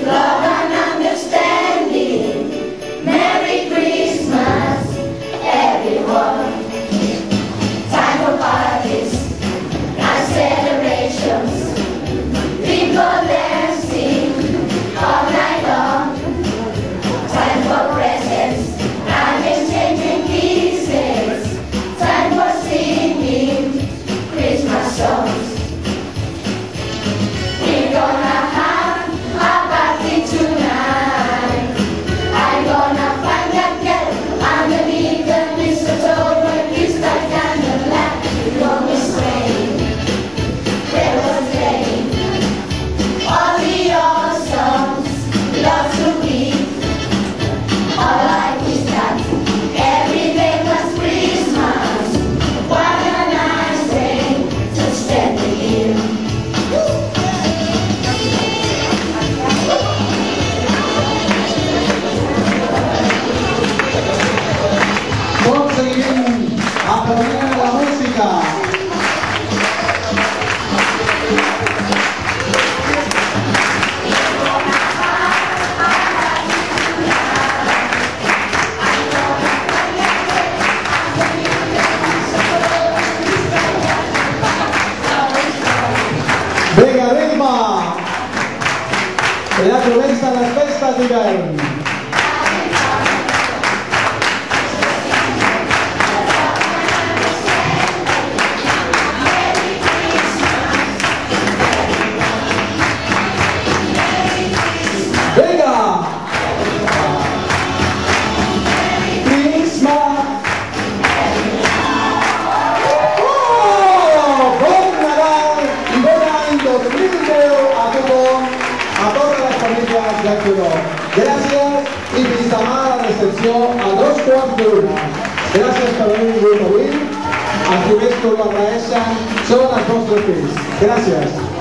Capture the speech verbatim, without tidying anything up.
love and understanding. Merry Christmas, everyone. Time for parties and celebrations. People dancing all night long. Time for presents and exchanging kisses. Time for singing Christmas songs. We're gonna have a party tonight. I'm gonna find that girl underneath the mistletoe where kiss that candlelight. We're gonna sway, there was rain. All the old songs love to read. All I is that every day was Christmas. What a nice day to spend the year. Tots seguim aplaudint la música. Vinga, ritme! Que ja comencen les festes d'hivern. Vinga! Christmas! Oh! Bon Nadal i bon any dos mil deu a tothom, a totes les famílies de Color. Gràcies i fins demà a la recepció a dos quarts d'una. Gràcies per haver vingut avui. Els primers que us agraeixen són els vostres fills. Gràcies.